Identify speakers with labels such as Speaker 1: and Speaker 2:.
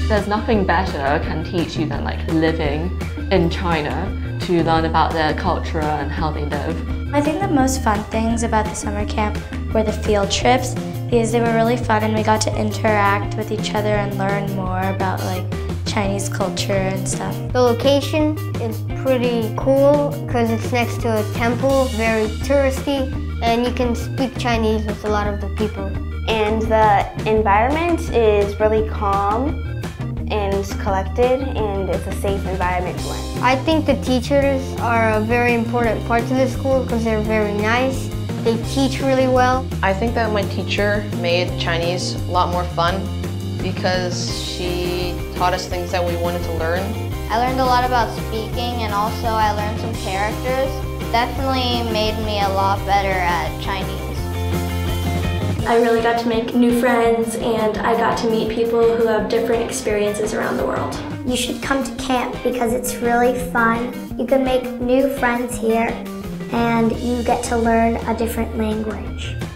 Speaker 1: There's nothing better can teach you than like living in China to learn about their culture and how they live.
Speaker 2: I think the most fun things about the summer camp were the field trips because they were really fun and we got to interact with each other and learn more about like Chinese culture and stuff.
Speaker 3: The location is pretty cool because it's next to a temple, very touristy, and you can speak Chinese with a lot of the people.
Speaker 4: And the environment is really calm and collected, and it's a safe environment to learn.
Speaker 3: I think the teachers are a very important part to the school because they're very nice. They teach really well.
Speaker 5: I think that my teacher made Chinese a lot more fun because she taught us things that we wanted to learn.
Speaker 6: I learned a lot about speaking, and also I learned some characters. Definitely made me a lot better at Chinese.
Speaker 7: I really got to make new friends, and I got to meet people who have different experiences around the world.
Speaker 8: You should come to camp because it's really fun. You can make new friends here and you get to learn a different language.